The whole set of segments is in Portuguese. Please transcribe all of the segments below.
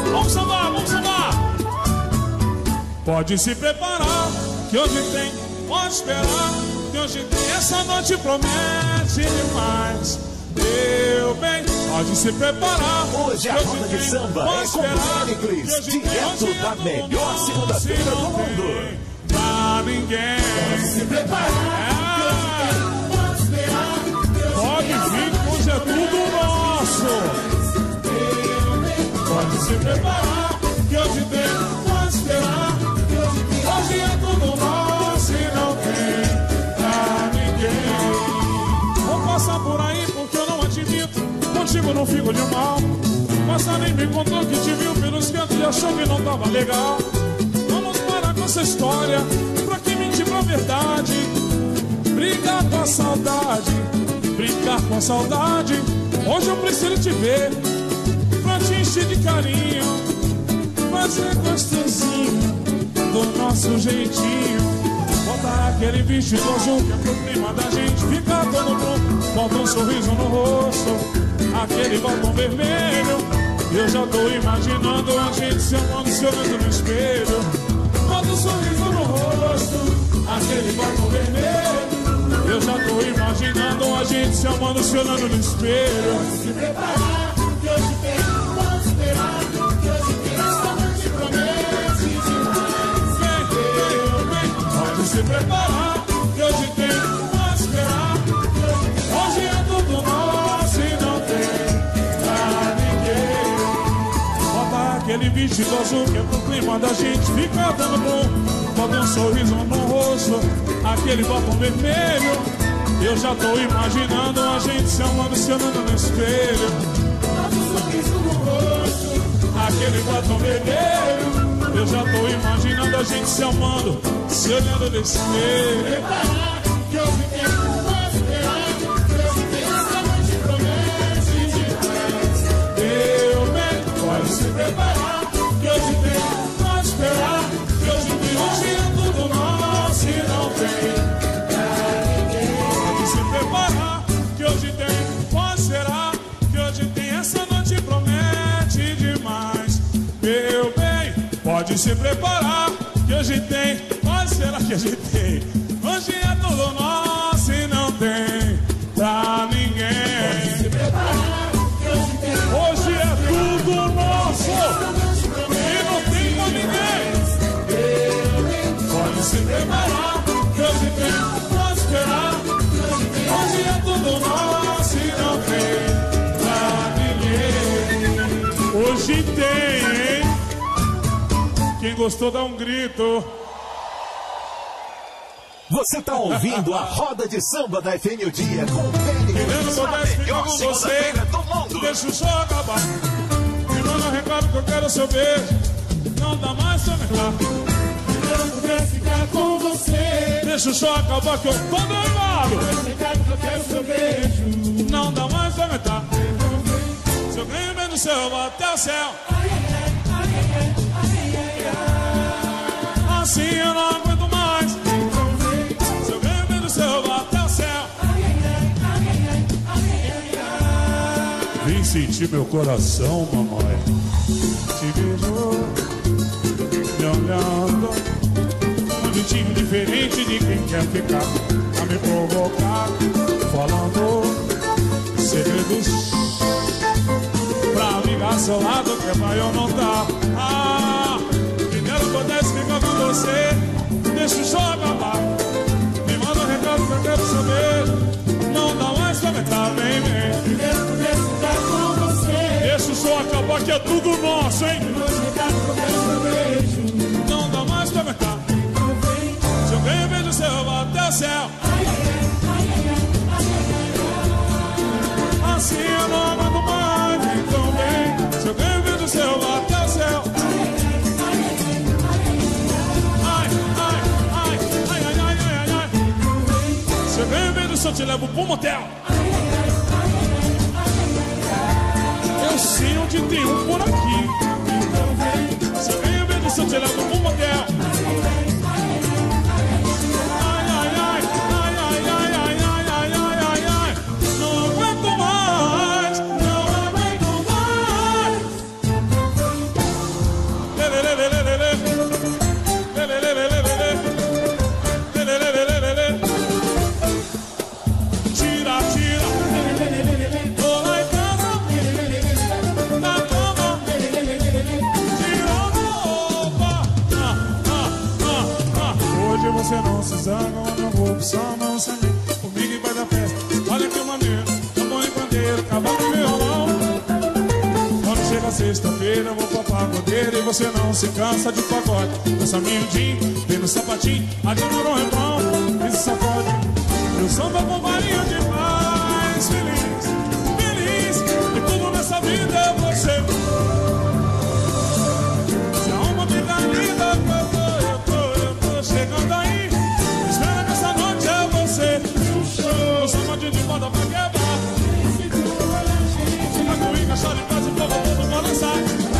Vamos sambar, vamos sambar. Pode se preparar, que hoje tem, pode esperar, que hoje tem, essa noite promete demais. Meu bem, pode se preparar. Hoje a roda de samba é com Péricles, direto da melhor segunda-feira do mundo. Pra ninguém. Pode se preparar. Pode esperar. Pode vir, que hoje é tudo nosso. Pode se preparar, que hoje tem, pode esperar. Hoje é tudo nosso e não tem pra ninguém. Vou passar por aí porque eu não admito, contigo não fico de mal. Mas nem me contou que te viu pelos cantos e achou que não tava legal. Vamos parar com essa história, pra que mentir pra verdade? Brincar com a saudade, brincar com a saudade. Hoje eu preciso te ver, pra te encher de carinho, fazer gostosinho do nosso jeitinho. Botar aquele vestido azul que é pro clima da gente ficar todo mundo. Bota um sorriso no rosto, aquele batom vermelho. Eu já tô imaginando a gente se amando, se olhando no espelho. Bota um sorriso no rosto, aquele batom vermelho. Eu já tô imaginando a gente se amando, se olhando no espelho. Pode se preparar, que hoje tem, pode esperar, que hoje tem, essa noite promete demais. Pode se preparar, que hoje tem, pode esperar. Hoje é tudo nosso e não tem pra ninguém. Bota aquele vestido azul que é pro clima da gente ficar dando bom. Bota um sorriso no rosto, aquele batom vermelho. Eu já tô imaginando a gente se amando, se olhando no espelho. Bota um sorriso no rosto, aquele batom vermelho. Eu já tô imaginando a gente se amando, se olhando no espelho. preparar, que hoje tem, pode esperar, que hoje tem, essa noite promete demais. Meu bem, pode se preparar, que hoje tem, pode esperar, que hoje tem, hoje é tudo nosso e não tem pra ninguém. Pode se preparar, que hoje tem, pode esperar, que hoje tem, essa noite promete demais. Meu bem, pode se preparar, que hoje tem, pode esperar, que hoje tem, hoje é tudo nosso e não tem pra ninguém. Se preparar, que hoje tem, Hoje é tudo nosso e não tem pra ninguém. Pode se preparar, que hoje tem, pode esperar. Hoje é tudo nosso e não tem pra ninguém. Hoje tem, hein? Quem gostou dá um grito. Você tá ouvindo a roda de samba da FM O Dia com Querendo Péricles, a poder ficar melhor com você, segunda-feira do mundo. deixa o show acabar. Me manda um recado que eu quero seu beijo. Não dá mais pra aumentar. eu puder ficar com você. Deixa o show acabar que eu tô nervado. Recado que eu quero seu beijo. Não dá mais pra aumentar. Se eu ganho bem no céu, eu vou até o céu. Assim eu não aguento mais. Se eu ganho bem no céu, eu vou até o céu. Vem sentir meu coração, mamãe. Te vejo me olhando, um jeitinho diferente de quem quer ficar. A me provocar, falando segredos pra ligar seu lado, que é pra eu não dar. Primeiro pudesse ficar com você, deixa o show acabar. Me manda um recado que eu quero saber. Não dá mais pra aumentar, vem, vem. Primeiro pudesse ficar com você. Deixa o show acabar que é tudo nosso, hein? Recado que eu quero seu beijo. Não dá mais pra aumentar. Se eu ganho beijo seu, eu vou até o céu. Assim eu não aguento mais, então vem. Se eu ganho beijo seu, eu vou até o céu. Ai, ai, ai, ai, ai, ai, ai, ai. Se eu ganho beijo seu, eu te levo pro motel. Eu sei onde tem um por aqui. Se eu ganho beijo seu, eu te levo pro motel. Ai, ai, ai, ai, ai, ai, ai, ai, ai, ai, ai, ai. Não aguento mais, não aguento mais. sexta-feira eu vou pra pagodeira e você não se cansa de pagode. Dança miudinho, vem no sapatinho, admira o refrão e se sacode. Eu samba com varinha demais, feliz, feliz, e tudo nessa vida é você. Se há uma vida linda eu tô chegando aí. Espera que essa noite é você. Eu samba de moda pra quebrar. Chora em casa e fogo todo balançar.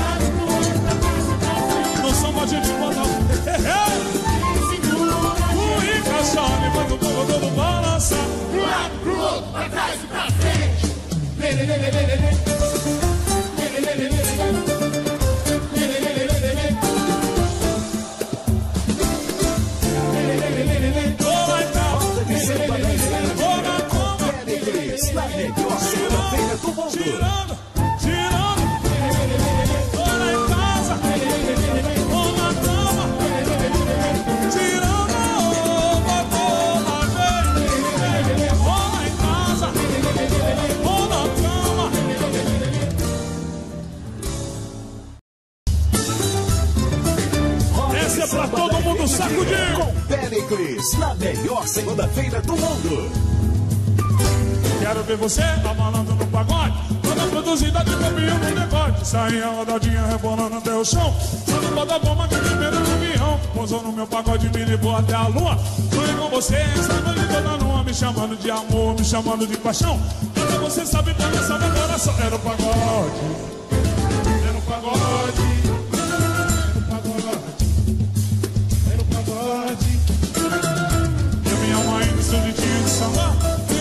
Não samba de bota. Cuica, chora e faz o fogo todo balançar. Pro lado, pro outro, pra trás e pra frente. Tirando, tô lá em casa, tô na cama, tirando a roupa toda vez. Tô lá em casa, tô na cama. Essa é pra todo mundo sacudir. Com Péricles, na melhor segunda-feira do mundo. Quero ver você abalando no pagode, toda produzida de copinho no decote. Sainha rodadinha rebolando até o chão, só não bota bomba que primeiro no avião. Pousou no meu pagode, me levou até a lua. Sonhei com você, essa noite toda nua, me chamando de amor, me chamando de paixão. Até você sabe pra dançar meu coração. Era o pagode, era o pagode, era o pagode, era o pagode. Eu minha mãe me escondidinho de samba.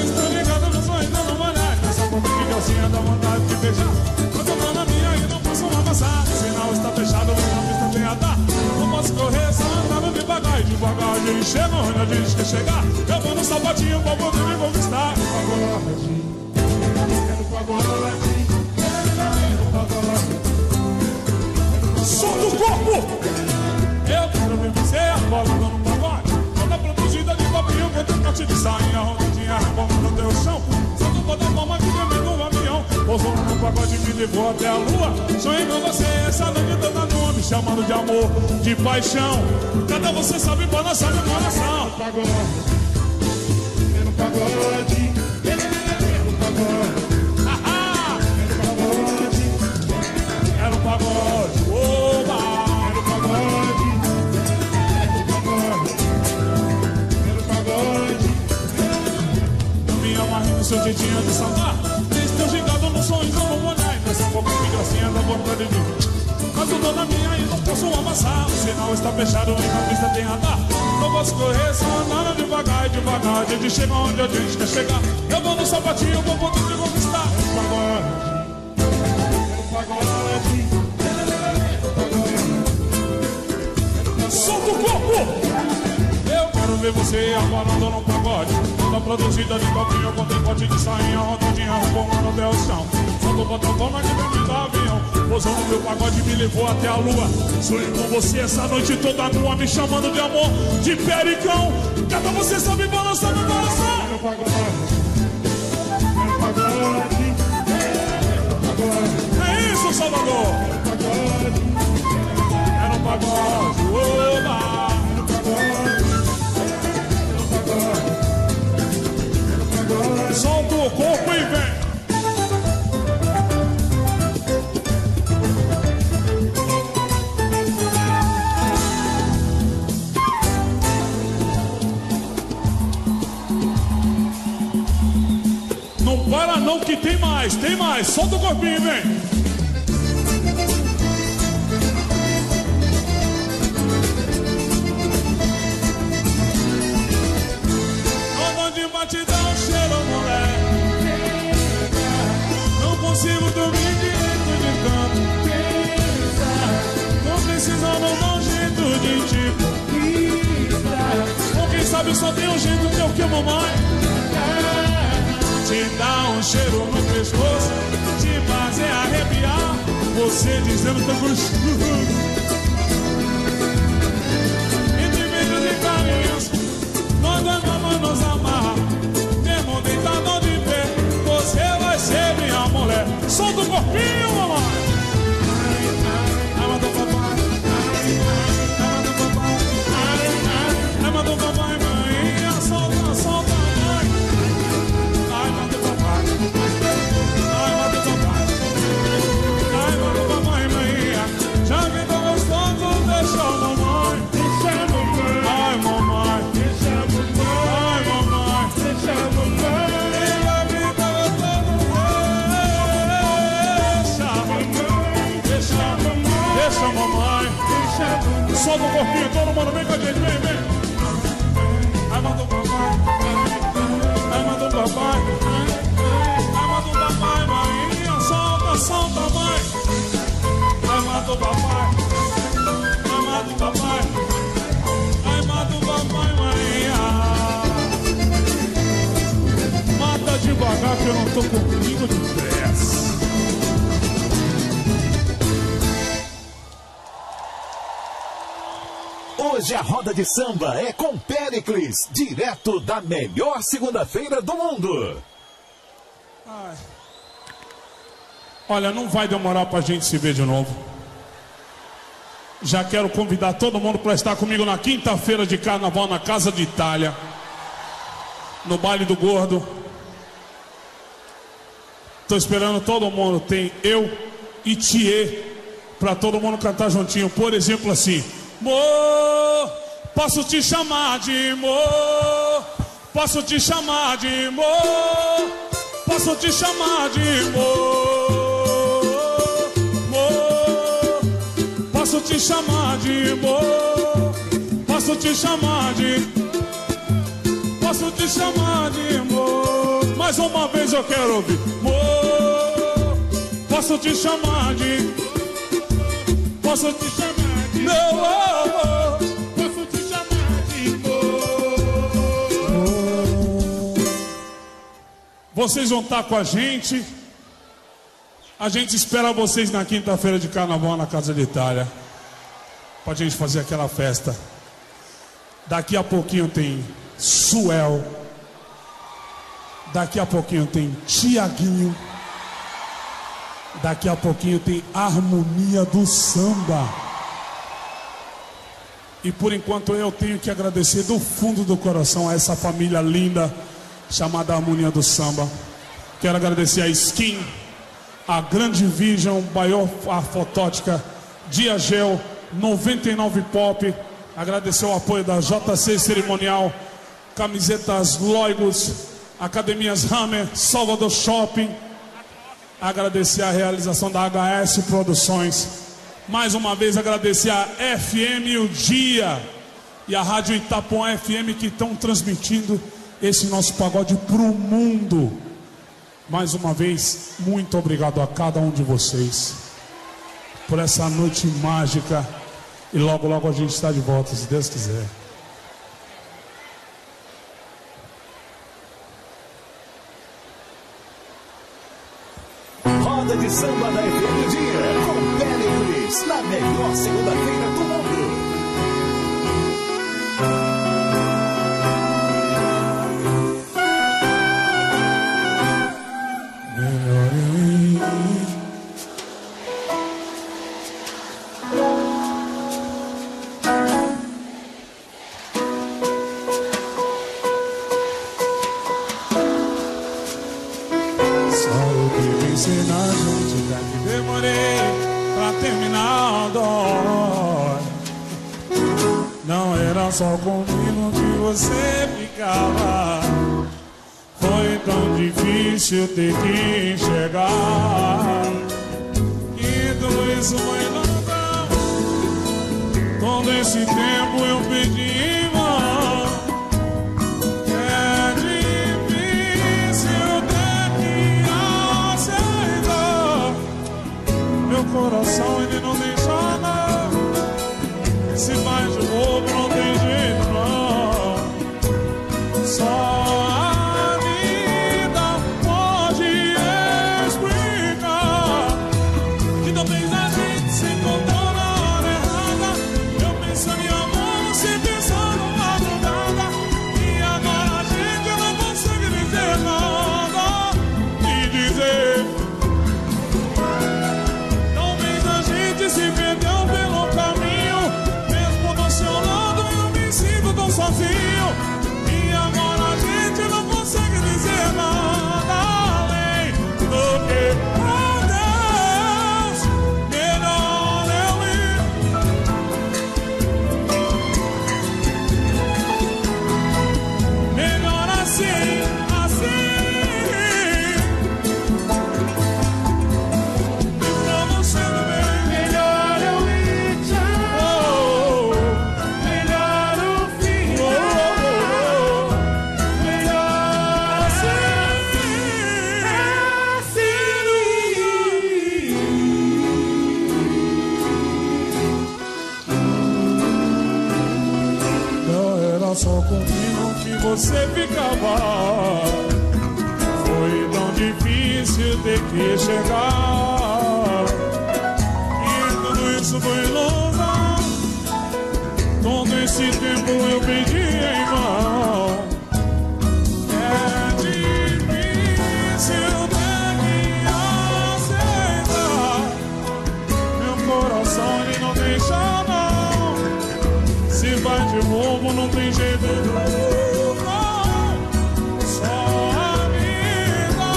Calcinha dá vontade de beijar. Tô tomando a minha e não posso amassar. O sinal está fechado, mas na pista tem a dar. Não posso correr, só andando devagar. E devagar ele chega onde a gente quer chegar. Eu vou no sapatinho pra poder me conquistar. Quero pagode, quero pagode. Solta o corpo! Eu quero ver você abolando no pagode. Toda produzida de copinho, com decote de sainha, rodadinha, rebolando até o chão. Toda palma que dorme no avião. Pousou no pagode e me levou até a lua. Sonhei com você essa noite toda nua, me chamando de amor, de paixão. Cada você sabe balançar meu coração. Pagode, no pagode, no pagode. Era o pagode, oba! Era o pagode, era o pagode, era o pagode. Minha marrinha no seu jeitinho de sambar. Diz teu gigado no sonho, eu não vou olhar. E nessa boca que gracinha da vontade de mim. Mas eu tô na minha e não posso amassar. O sinal está fechado e na pista tem radar. Não posso correr, só andando devagar e devagar. A gente chega onde a gente quer chegar. Eu vou no sapatinho, eu vou poder te conquistar. Solta o corpo! Eu quero ver você abalando no pagode. Toda produzida de copinho com decote de sainha, rodadinha, rebolando até o chão. Solta o botão na que vem do avião. Pousou no meu pagode e me levou até a lua. Sonhei com você essa noite toda nua, me chamando de amor, de pericão. Cada você sabe balançar meu coração. Era o pagode, era o pagode, era o pagode. É isso, Salvador. Era o pagode, oba. Era o pagode. Solta o corpo e vem. Não para não que tem mais, tem mais. Solta o corpinho e vem. Batidão, cheiro, mulher. Não consigo dormir direito de tanto. Não precisa, não dá um jeito de tipo. Ou quem sabe só tem um jeito teu que mamãe. Te dá um cheiro no pescoço, te fazer arrepiar. Você dizendo tão gostoso. Entre beijos e carinhos, nós dois vamos nos amar. Mesmo deitado de pé, você vai ser minha mulher. Solta o corpinho, mamãe. deixa a mamãe. Solta o corpinho, todo mundo, vem com a gente, vem. Ai, manda o papai. Ai, manda o papai. Ai, manda o papai, Marinha. Solta, mãe. Ai, manda o papai. Ai, manda o papai. Ai, manda o papai, Marinha. Mata devagar que eu não tô comigo de pressa. Hoje a roda de samba é com Péricles, direto da melhor segunda-feira do mundo. Ai. Olha, não vai demorar pra gente se ver de novo. Já quero convidar todo mundo para estar comigo na quinta-feira de carnaval na Casa de Itália, no Baile do Gordo. Tô esperando todo mundo. Tem eu e Thier pra todo mundo cantar juntinho. Por exemplo, assim: Mô, posso te chamar de Mô, posso te chamar de Mô, posso te chamar de Mô, Mô, posso te chamar de Mô, posso te chamar de, posso te chamar de Mô. Mais uma vez eu quero ouvir: Mô, posso te chamar de, posso te chamar de meu amor, posso te chamar de amor. Vocês vão estar com a gente. A gente espera vocês na quinta-feira de carnaval na Casa de Itália, pra gente fazer aquela festa. Daqui a pouquinho tem Suel. Daqui a pouquinho tem Tiaguinho. Daqui a pouquinho tem Harmonia do Samba. E por enquanto eu tenho que agradecer do fundo do coração a essa família linda chamada Harmonia do Samba. Quero agradecer a Skin, a Grande Vision, a Fotótica, Diagel, 99 Pop. Agradecer o apoio da JC Cerimonial, Camisetas Loigos, Academias Hammer, Salvador Shopping. Agradecer a realização da HS Produções. Mais uma vez agradecer a FM O Dia e a Rádio Itapuã FM, que estão transmitindo esse nosso pagode pro mundo. Mais uma vez, muito obrigado a cada um de vocês por essa noite mágica. E logo, logo a gente está de volta, se Deus quiser. Roda de samba da FM Dia, com Péricles, na melhor segunda-feira do mundo. Demorei pra terminar a dor. Não era só comigo que você ficava. Foi tão difícil ter que enxergar que tudo isso foi ilusão. Todo esse tempo eu pedi em vão. É difícil ter que aceitar. Meu coração ele não deixa não. Se faz de novo não tem jeito não. Só a vida pode explicar que talvez a gente se encontrou na hora errada. Eu pensando em amor, você pensando na madrugada. E agora a gente não consegue dizer nada. E dizer talvez a gente você ficava. Foi tão difícil ter que chegar. E tudo isso foi ilusão. Todo esse tempo eu pedi em vão. É difícil ter que aceitar. Meu coração ele não deixa não. Se vai de novo não tem jeito não. Só a vida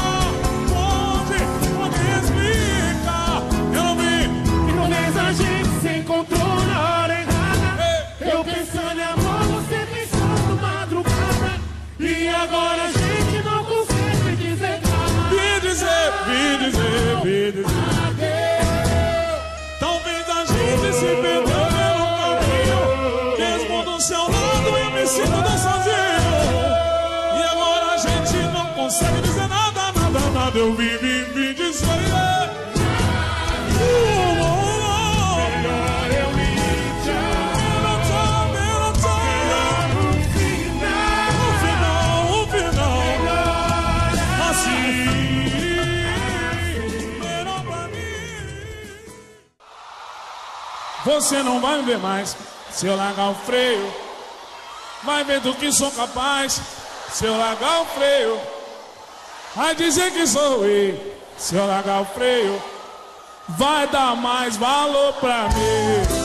pode explicar. Eu não vi. E no mês a gente se encontrou na hora errada. Eu pensando em amor, você pensando madrugada. E agora a gente não consegue dizer nada. Me dizer. Talvez a gente se perdeu pelo caminho. Mesmo do seu lado eu me sinto tão sozinho. E agora a gente não consegue dizer nada. Eu vim dizer. Você não vai me ver mais se eu largar o freio. Vai ver do que sou capaz se eu largar o freio. Vai dizer que sou eu se eu largar o freio. Vai dar mais valor pra mim.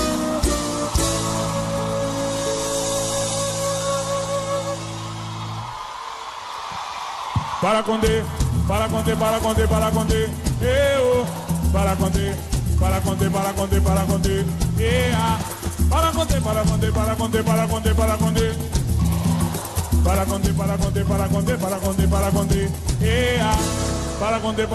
Para conter, eu para conter. Yeah. Para conter. Yeah. Para conter.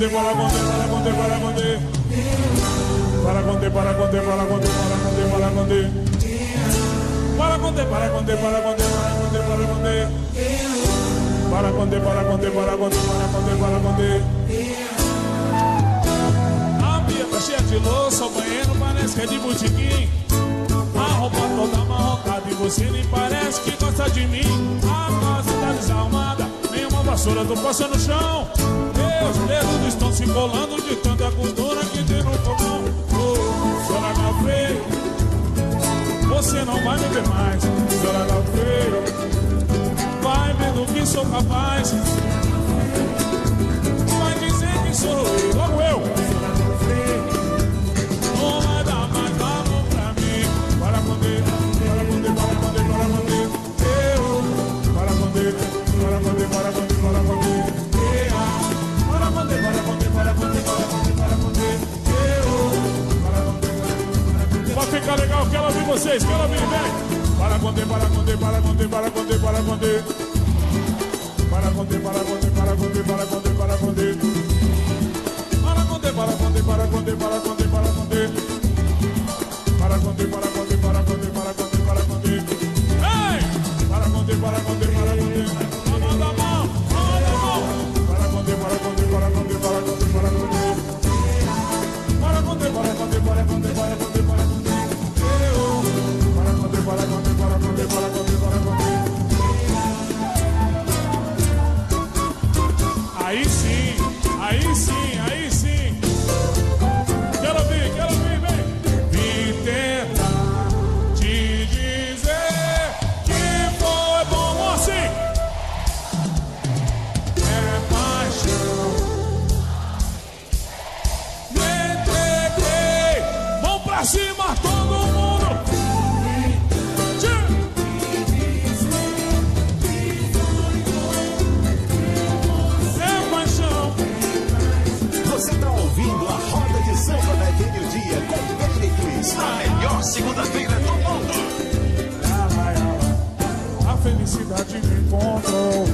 A pia tá cheia de louça, o banheiro parece que é de botiquim. A roupa toda amarrotada e você nem parece que gosta de mim. A casa tá desarrumada, nenhuma vassoura tô passando no chão. Meus dedos estão se embolando de tanta cultura que tem no fogão. Se eu largar o freio, você não vai me ver mais. Se eu largar o freio, vai ver do que sou capaz. Vai dizer que sou eu, logo eu. Não vai dar mais valor pra mim. Para conter. Eu, para conter. Eu, pode ficar legal, quero ouvir vocês, quero ouvir, vem. Para conter. Ei! Para conter. Manda a mão. Para conter. Aí sim. Quero ouvir, vem. Vim tentar te dizer que foi bom assim. É paixão. Me entreguei. Vamos pra cima, todo mundo. Você tá ouvindo a Roda de Samba da Meio-Dia com Pericles, a melhor segunda-feira do mundo. A felicidade me encontrou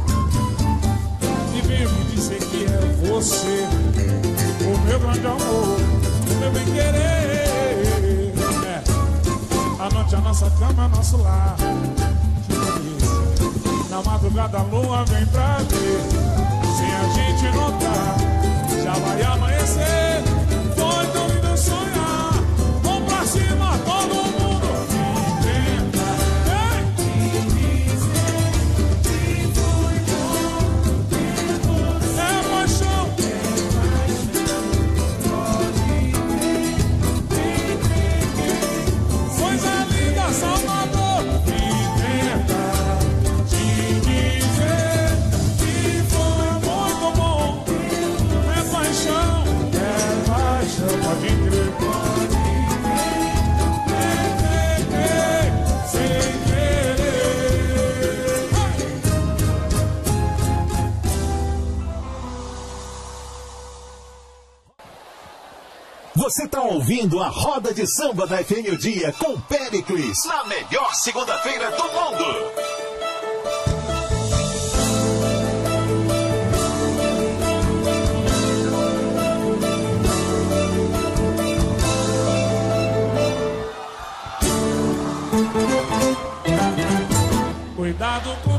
e veio me dizer que é você, o meu grande amor, o meu bem-querer. A noite é a nossa cama, é nosso lar. Na madrugada a lua vem pra ver. Sem a gente notar, já vai amanhecer. Foi tão lindo sonhar. Vamos pra cima, todo mundo. Inventa, vem. Você tá ouvindo a Roda de Samba da FM O Dia com Péricles, na melhor segunda-feira do mundo. Cuidado com o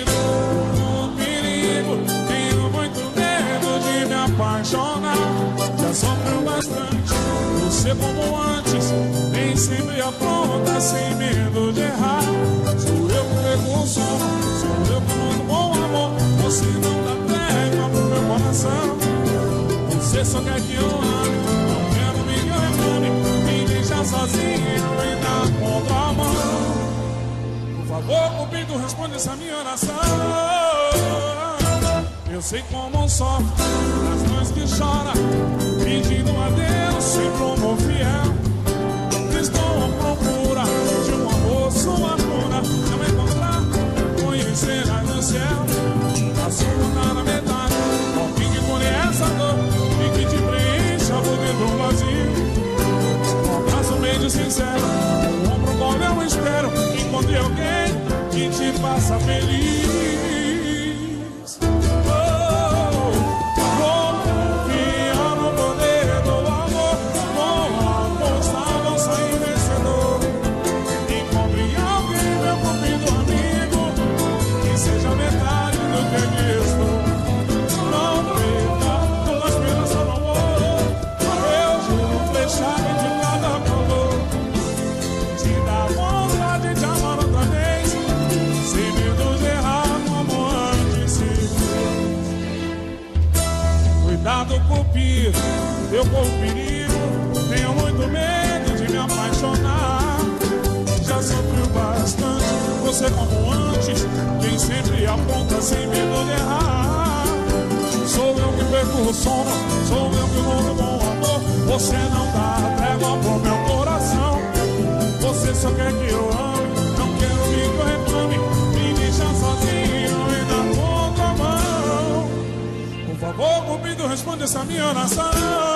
perigo, tenho muito medo de me apaixonar. Já sofreu bastante, você como antes, nem sempre apronta sem medo de errar. Sou eu que pego o sono, sou eu que mando bom amor. Você não dá trégua pro meu coração. Você só quer que eu ame, não quero me que eu reclame. Me deixa sozinho e na contramão. Por favor, Cupido, responde essa minha oração. Eu sei como sofre as mães que choram, pedindo a Deus sempre um amor fiel. Estou à procura de um amor, sua cura. Não encontrar, conhecerás no céu. A sua tá na metade, alguém que conhece a dor e que te preencha por dentro um vazio. Um abraço, um beijo sincero, um ombro qual eu espero. Encontre alguém que te faça feliz. Cuidado com o perigo, eu com o perigo, tenho muito medo de me apaixonar. Já sofreu bastante, você como antes, quem sempre aponta sem medo de errar. Sou eu que perco o sono, sou eu que louco bom amor. Você não dá trégua pro meu coração. Você só quer que eu ame, não quero que eu reclame. Me deixa sozinho e na contramão. Por favor, Cupido, responde essa minha oração.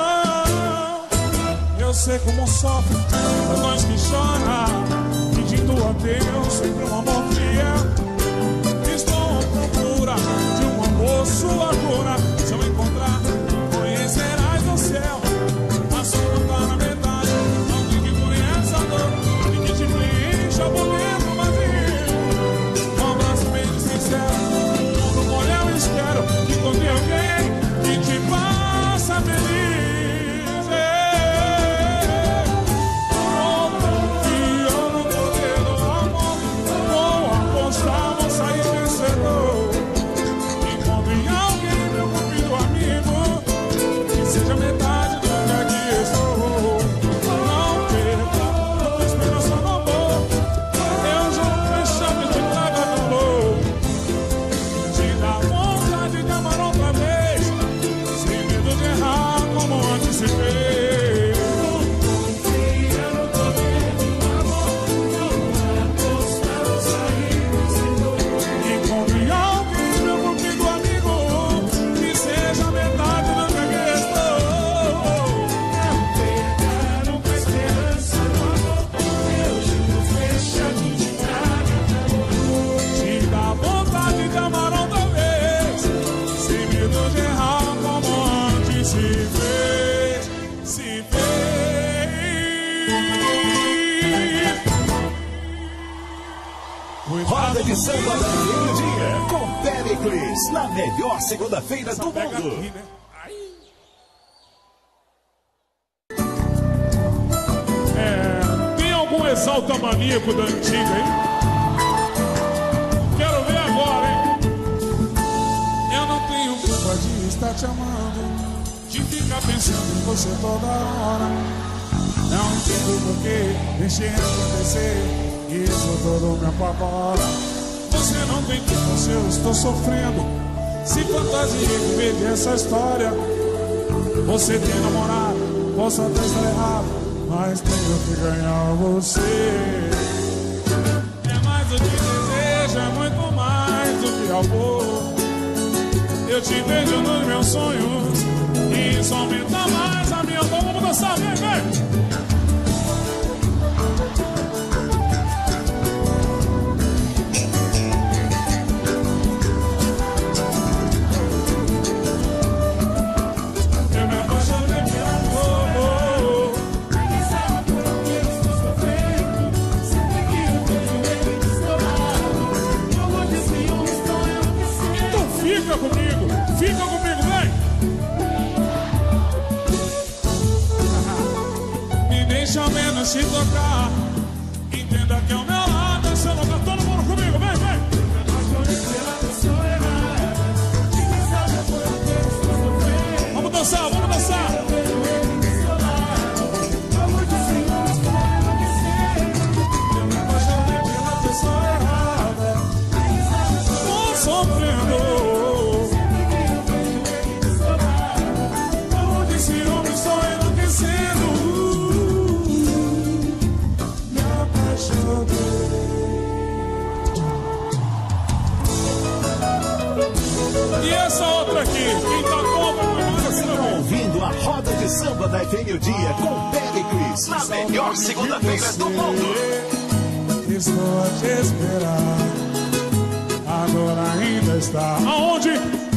Eu sei como sofre as mães que choram, pedindo a Deus sempre um amor fiel. Estou à procura de um amor, sua cura. Se eu encontrar, conhecerás o céu. A sua tá na metade, alguém que conhece a dor e que te preencha por dentro vazio. Um abraço bem sincero, um ombro mole eu espero. Que encontre alguém que te faça feliz. Confiando no poder do amor, vou apostar, vou sair vencedor. Encontre alguém, meu Cupido amigo, que seja metade do que aqui estou. Não perca, tua esperança no amor. Eu juro fechar que te traga calor. Te dá vontade de amar outra vez, sem medo de errar como antes se fez. Confia no poder do amor, vou apostar, vou sair vencedor. Encontre alguém, meu Cupido amigo, que seja metade do que aqui estou. Não perca nunca a esperança no amor. Eu juro fechar que te traga calor. Te dá vontade de amar outra vez, sem medo de errar como antes se fez, se fez. Roda de Samba da FM O Dia com Péricles, na melhor segunda-feira do Pega mundo. aqui, né? Tem algum exalta-maníaco da antiga, hein? Quero ver agora, hein? Eu não tenho culpa de estar te amando, de ficar pensando em você toda hora. Não entendo por que deixei acontecer isso tudo me apavora. Você não tem culpa se eu estou sofrendo, se fantasia em meio dessa história. Você tem namorado, posso até estar errado, mas tenho que ganhar você. É mais do que desejo, é muito mais do que amor. Eu te vejo nos meus sonhos e isso aumenta mais a minha dor. dançar, vem, vem. Fica comigo, vem! Me deixa menos te tocar. Entenda que ao meu lado é seu lugar. Todo mundo comigo, vem, vem! Vamos dançar, vamos dançar! Tô sofrendo. E essa outra aqui, quem tá como? Você está ouvindo a Roda de Samba da FM o Dia com Péricles, na melhor segunda-feira do mundo. Estou a te esperar, agora ainda está. Aonde?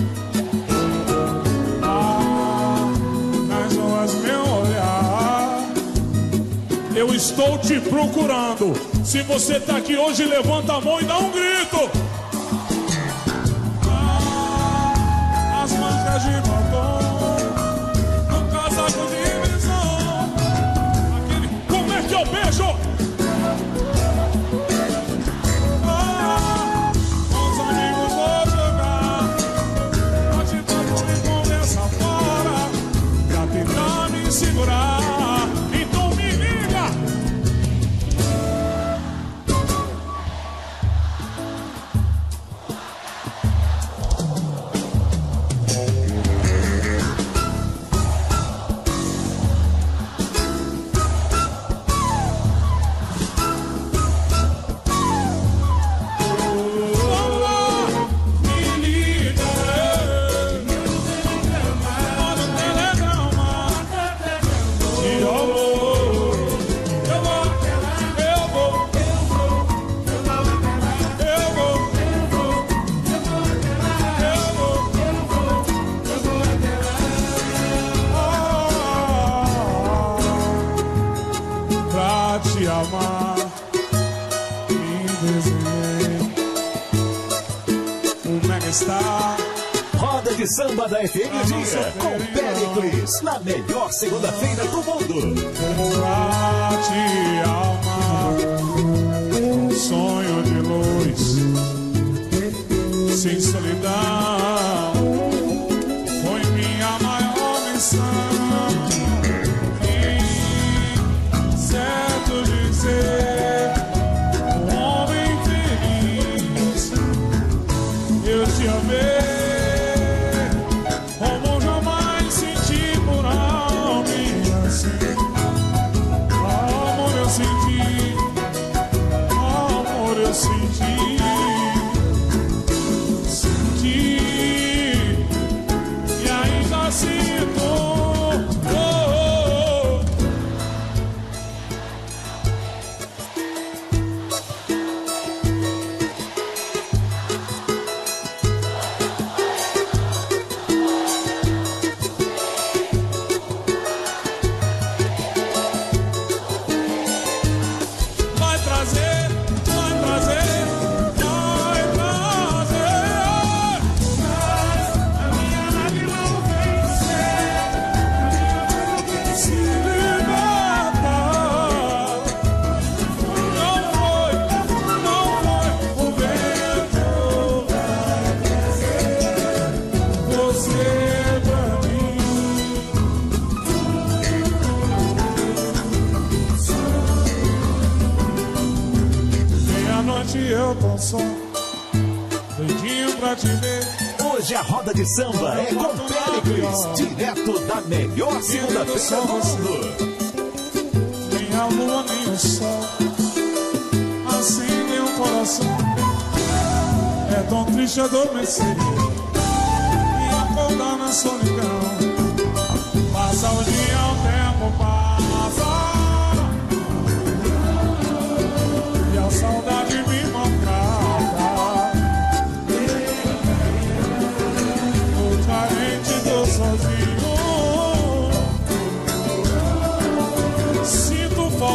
Nas ruas, meu olhar. Eu estou te procurando. Se você tá aqui hoje, levanta a mão e dá um grito. As marcas de batom no casaco de visão. Aquele, como é que eu beijo? Com os amigos vou jogar. Pode dar e conversa fora pra tentar me segurar. Então me liga. Roda de Samba da FM o Dia com Péricles, na melhor segunda-feira do mundo. Pra te amar, um sonho de luz, sem solidão, foi minha maior missão. E certo dizer, um homem feliz, eu te amei. Eu tô só doidinho pra te ver. Hoje a Roda de Samba é com Péricles, direto da melhor segunda-feira do mundo. Nem a lua, nem o sol acendem o coração. É tão triste adormecer e acordar na solidão. Passa o dia, o tempo passa.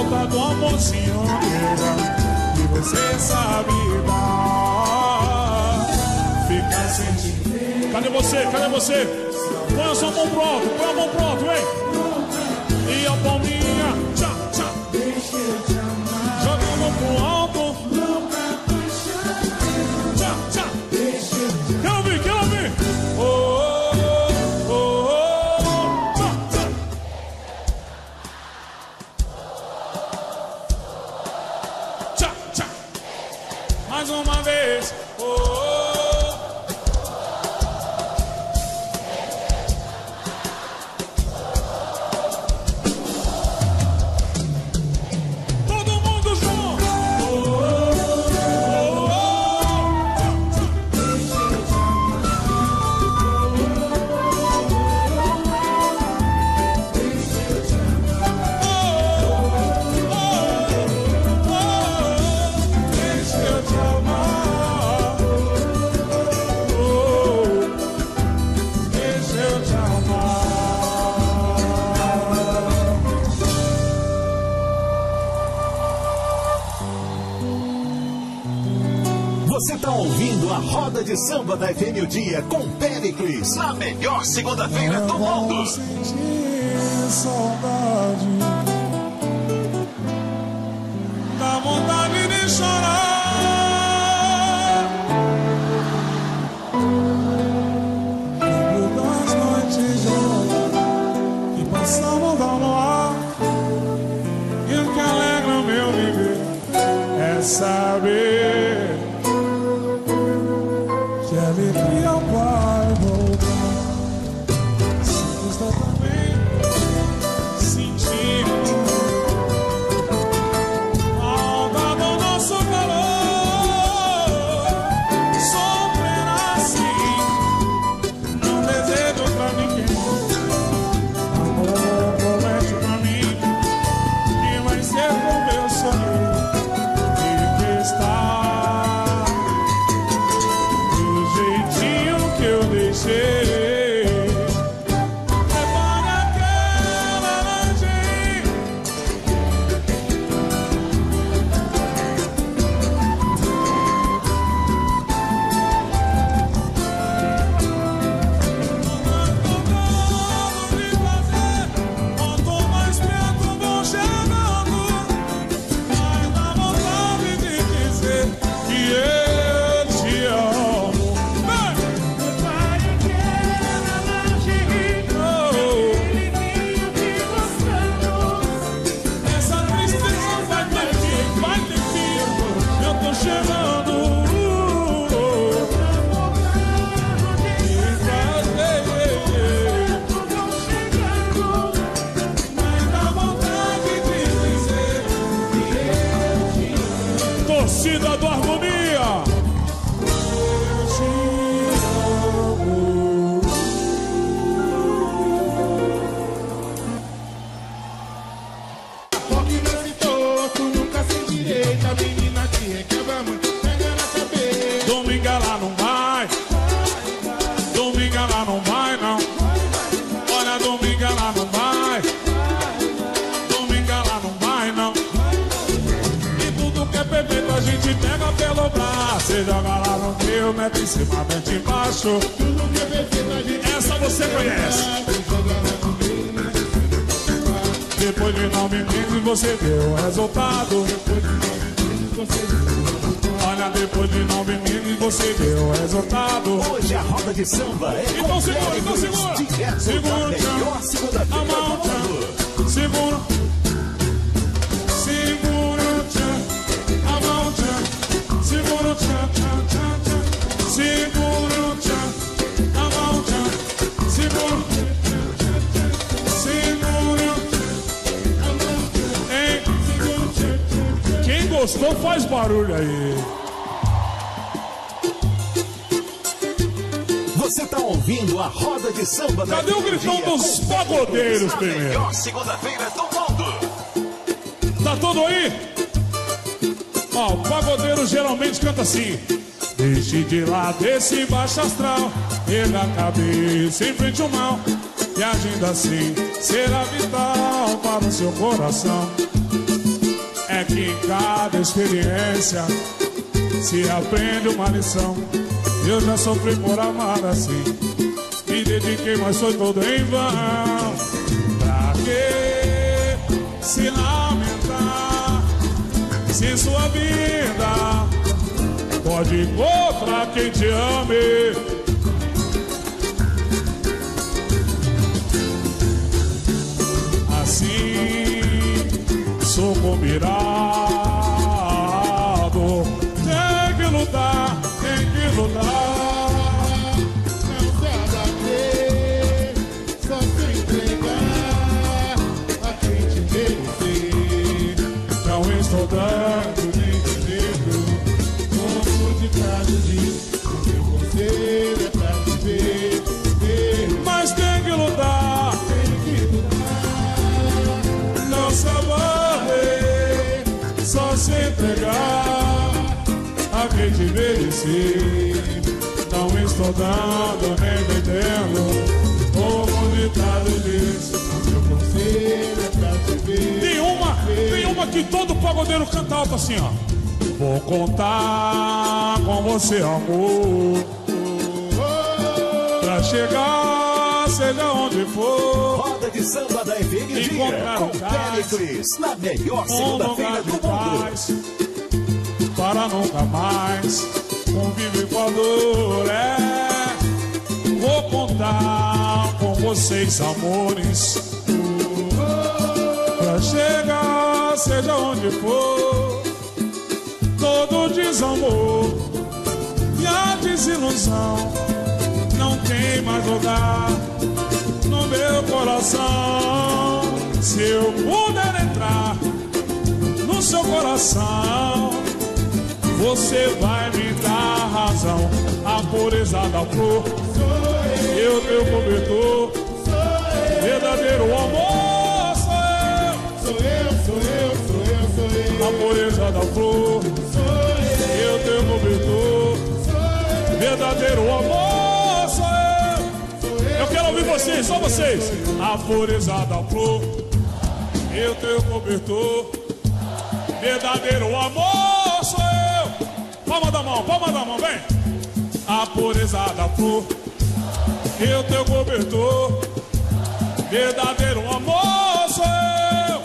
falta do amorzinho, nega, que você sabe dar. Fica sentindo. Cadê você? Cadê você? Põe a sua mão pro alto, põe a mão pro alto, vem. E a palminha, tchá, tchá. Joga a mão pro alto. Tchá, tchá. Quero ouvir, quero ouvir. Oh, oh, oh, oh. Tchá, tchá. Tchá, tchá. Mais uma vez. Oh, oh. Você tá ouvindo a Roda de Samba da FM o Dia com Péricles, a melhor segunda-feira do mundo. Eu sentir saudade, dá vontade de chorar. Lembro das noites de amor que passamos no ar, e o que alegra o meu viver é saber que a alegria vai voltar. Se está também sentindo falta do nosso calor, sofrer assim, não desejo pra ninguém. Amor, promete pra mim que vai ser como eu sonhei e que está eu deixei. Prepare aquela laranjinha. Quanto mais perto vou chegando, mais dá vontade de dizer que eu te amo. Torcida do Harmonia. Porque não citou, tu nunca se direita. A menina que requebra muito, pega na cabeça. Domingo ela não vai. Domingo ela não vai, não. Olha, domingo ela não vai. Domingo ela não vai, não. E tudo que é perfeito a gente pega pelo braço. Você joga lá no meio, mete em cima, mete embaixo. Tudo que é perfeito a gente Essa você conhece. Depois de 9 meses você vê o resultado. Olha, depois de 9 meses você vê o resultado. Hoje a Roda de Samba é Então com segura, então Péricles, segura. direto Segura da o melhor tchan, segunda-feira a mão, do mundo. tchan. Segura. Segura o tchan, a mão, tchan. Segura o tchan, tchan, tchan, tchan. Segura o tchan, a mão, tchan. Segura. Segura o tchan, a mão, tchan. Hein? Quem gostou faz barulho aí. Você tá ouvindo a Roda de Samba da Cadê o FM gritão Dia dos com pagodeiros a primeiro? melhor segunda-feira do mundo. Tá todo aí? Ó, o pagodeiro geralmente canta assim: deixe de lado esse baixo astral, erga a cabeça, enfrente o mal, e agindo assim será vital para o seu coração. É que em cada experiência se aprende uma lição. Eu já sofri por amar assim, me dediquei, mas foi todo em vão. Pra que se lamentar se sua vida pode encontrar quem te ame? Assim sou combinado. Tem que lutar, tem que lutar. Não se abater, só se entregar a quem te merecer. Não estou dando nem dizendo Como de caso diz, o meu conselho é pra viver. mas tem que lutar. Tem que lutar, Não se abater, só se entregar a quem te merecer. Não estou dando nem vendendo, como o ditado diz. meu conselho é pra viver. Tem uma que todo pagodeiro canta alto assim, ó. Vou contar com você, amor, pra chegar, seja onde for. Roda de samba da FM Dia Encontrar com um gás, Péricles, na melhor segunda-feira do mundo. paz, para nunca mais conviver com a dor. Vou contar com vocês, amores, pra chegar, seja onde for. Todo desamor e a desilusão não tem mais lugar no meu coração. Se eu puder entrar no seu coração, você vai me dar razão. A pureza da flor, eu teu cobertor, verdadeiro amor sou eu. A pureza da flor, eu teu cobertor, verdadeiro amor sou eu. Eu quero ouvir vocês, só vocês. A pureza da flor, eu teu cobertor, verdadeiro amor sou eu. Palma da mão, vem. A pureza da flor, eu teu cobertor, verdadeiro amor sou eu.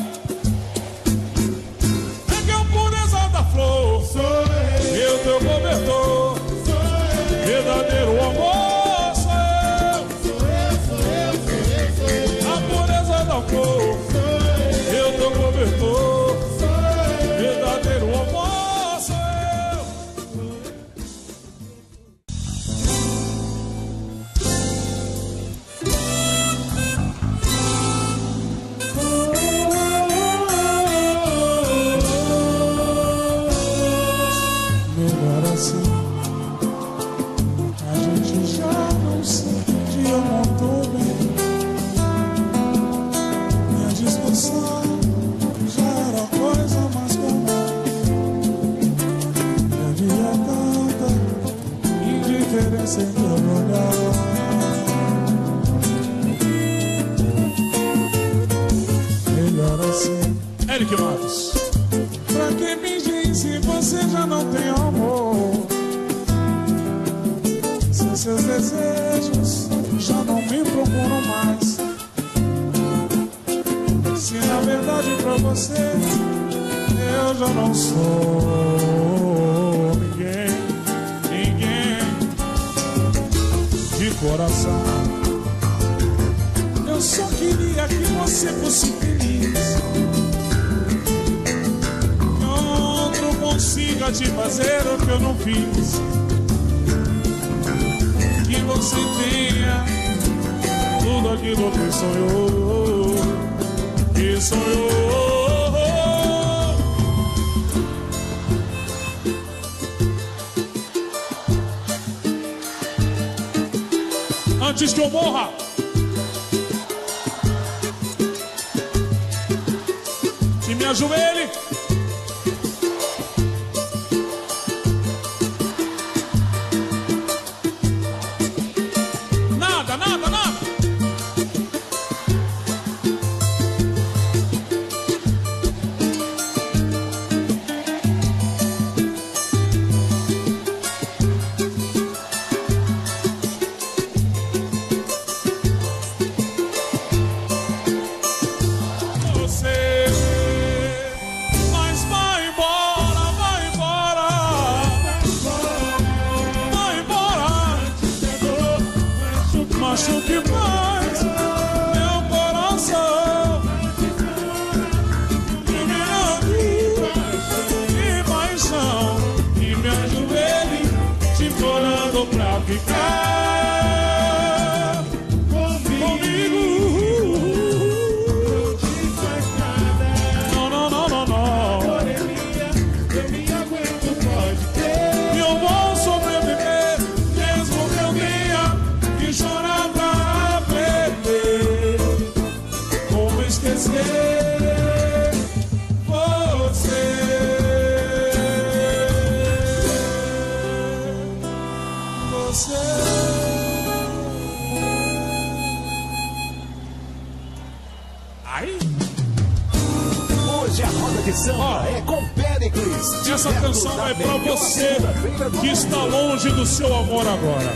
É que a pureza da flor, eu teu cobertor, verdadeiro amor sou eu. A pureza da flor, eu teu cobertor, verdadeiro amor sou eu. Melhor assim, a gente já não se entendia muito bem. Minha discussão já era coisa mais comum. E havia tanta indiferença em teu olhar. Melhor assim. Eric Matos. Pra que fingir se você já não tem amor? Se seus desejos já não me procuram mais. Se na verdade pra você eu já não sou ninguém de coração. Eu só queria que você fosse feliz, que outro consiga te fazer o que eu não fiz, que você tenha tudo aquilo que sonhou, que sonhou. Antes que eu morra, que me ajoelhe, nada. esquecer você. Aí. Hoje a roda de samba é com Péricles. Essa canção é pra você que está longe do seu amor agora.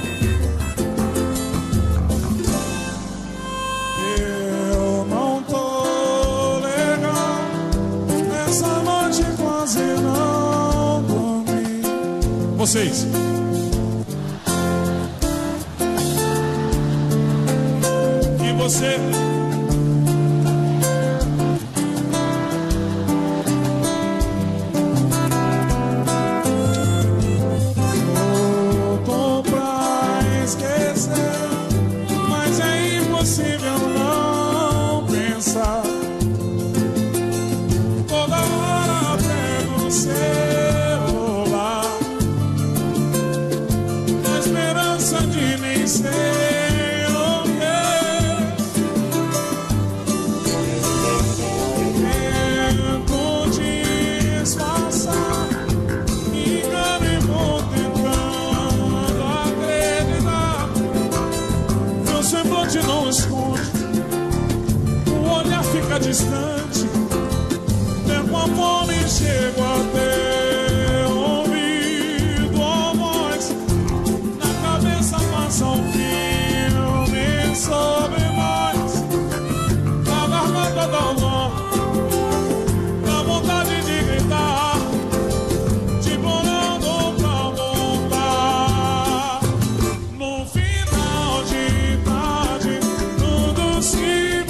Eu não tô legal, essa noite quase não dormi. Vocês. E você? Distante, perco a fome e chego até ouvido a voz. Na cabeça passa um filme sobre nós. Na garganta dá um nó, dá vontade de gritar, te implorando pra voltar. No final de tarde, tudo se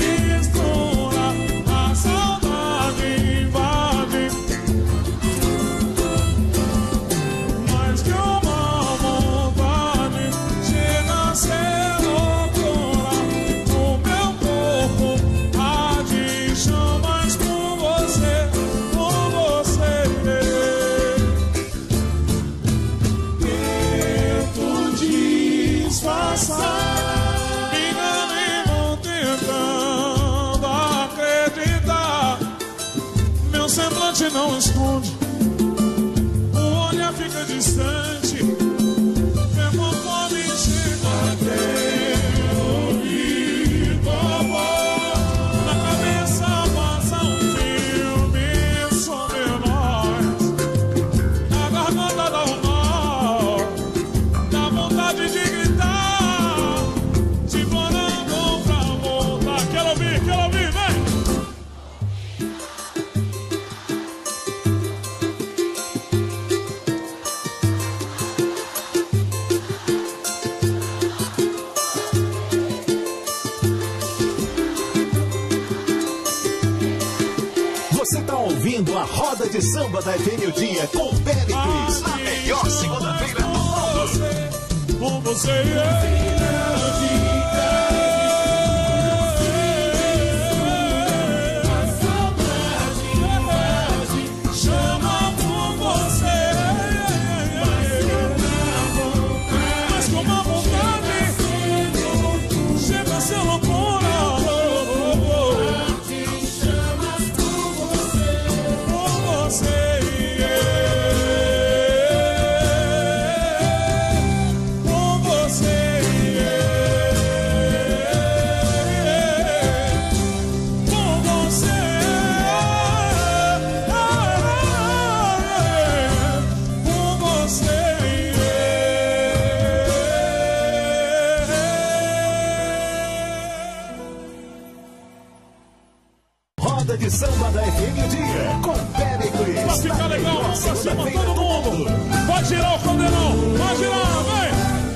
não esconde, o olhar fica distante, mesmo a fome chega até ouvido a voz. Na cabeça passa um filme sobre nós. Na garganta dá um nó, dá vontade de gritar, te implorando pra voltar. Quero ouvir, vem! Ouvindo a roda de samba da FM o Dia com Péricles, a melhor segunda-feira do mundo. Com você, chama por você, mas com uma vontade, chega a ser loucura. De samba da FM o Dia com Péricles. Vai ficar legal, vamos pra cima todo mundo. Vai girar o caldeirão, vai girar, vem.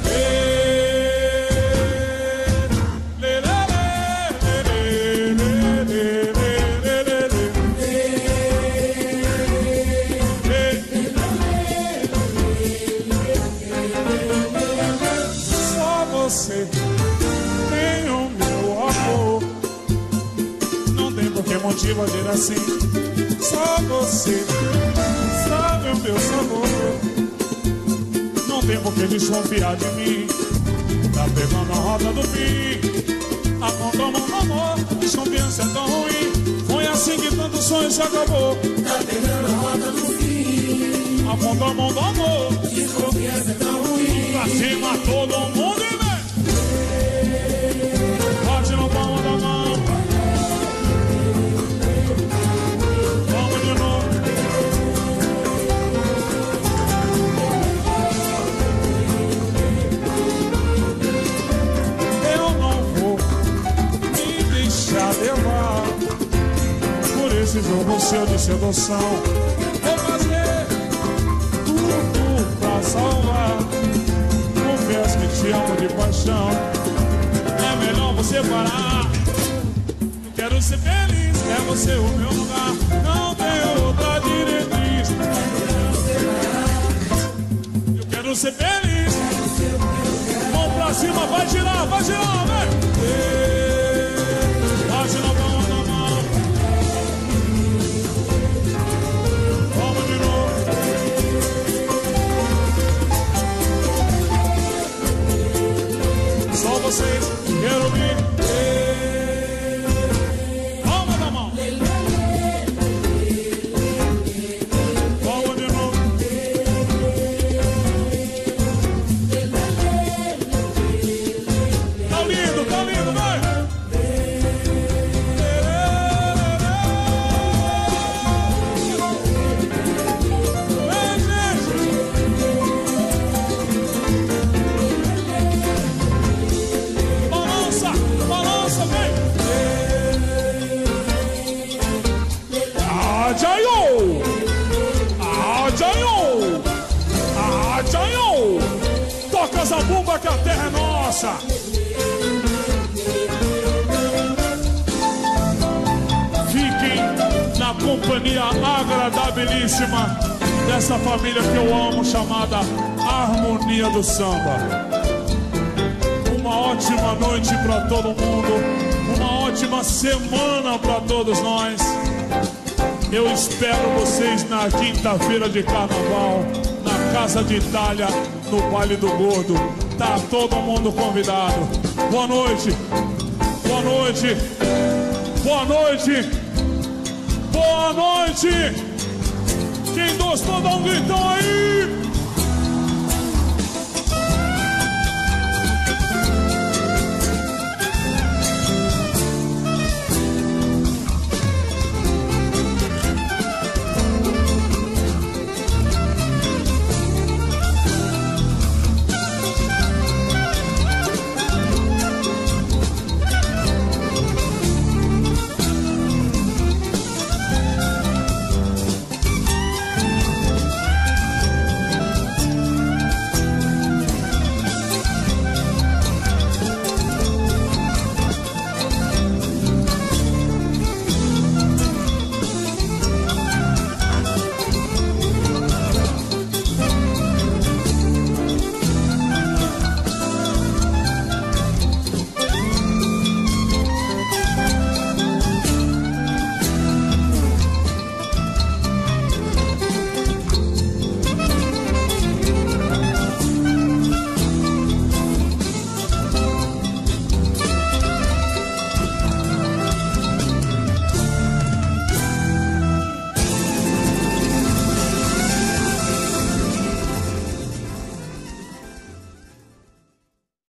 Só você tem o meu amor. Que motivo a vir assim? Só você sabe o meu sabor. Não tem por que desconfiar de mim. Tá pegando a roda do fim. Aponta a mão no amor, desconfiança é tão ruim. Foi assim que tantos sonhos se acabou. Tá pegando a rota do fim. Aponta a mão do amor, Desconfiança é tão ruim. pra cima todo mundo e vem. Bate no palmo da mão. Vamos de novo. Eu não vou me deixar levar por esse jogo seu de sedução. Vou fazer tudo pra salvar. Confesso que te amo de paixão. É melhor você parar. Eu quero ser feliz, é você o meu lugar. Não tem outra diretriz. Eu quero ser feliz. Mão pra cima, vai girar, vem. Bate na palma da mão. Vamos de novo. Só vocês, quero ouvir. Palma da mão. Palma de novo. Tá lindo, vai. Vem, gente. Balança, vem! Ajayo! Toca essa bomba que a terra é nossa! Fiquem na companhia agradabilíssima dessa família que eu amo, chamada Harmonia do Samba. Uma ótima noite para todo mundo, uma ótima semana para todos nós. Eu espero vocês na quinta-feira de carnaval, na Casa de Itália, no Baile do Gordo. Tá todo mundo convidado. Boa noite, boa noite, boa noite, boa noite. Quem gostou, dá um gritão aí.